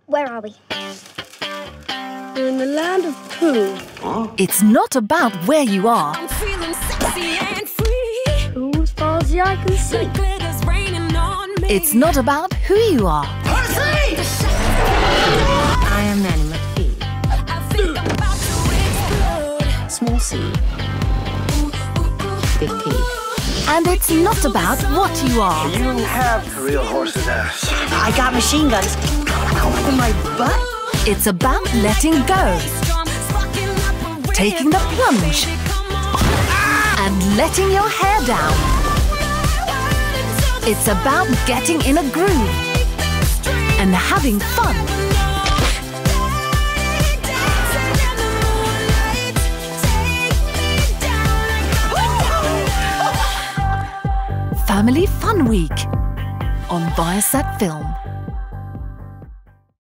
Where are we? We're in the land of poo. Huh? It's not about where you are. I'm feeling sexy and free. Poo as far as the eye can see. Glitters raining on me. It's not about who you are. I am Nanny McPhee. I think I'm about to explode. Small C. Big P. And it's not about what you are. You have a real horse's ass. I got machine guns in my butt. It's about letting go, taking the plunge, and letting your hair down. It's about getting in a groove and having fun. Family Fun Week on ViasatFilm.